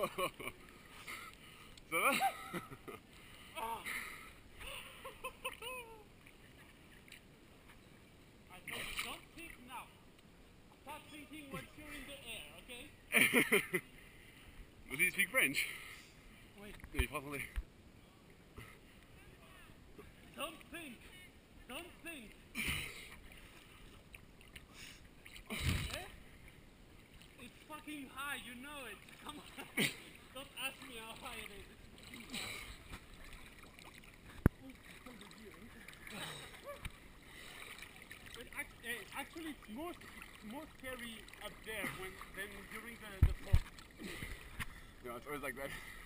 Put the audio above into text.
So that? Don't think now. Start thinking once you're in the air, okay? Does he speak French? Wait. Oui, français. Don't think. Don't think. Okay? It's fucking high, you know it. Come on. Don't ask me how high it is. It's fucking high. But actually, it's more scary up there than during the fall. Yeah, it's always like that.